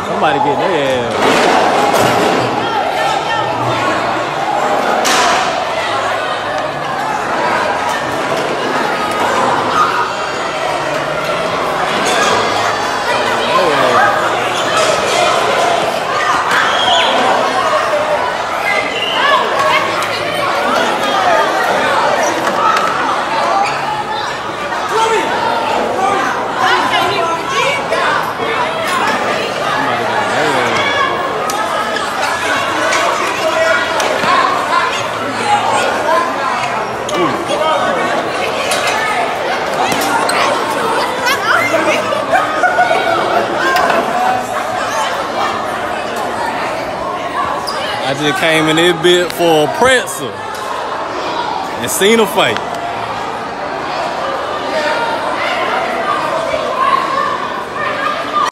Somebody getting their ass. I just came in this bit for a pretzel and seen a fight.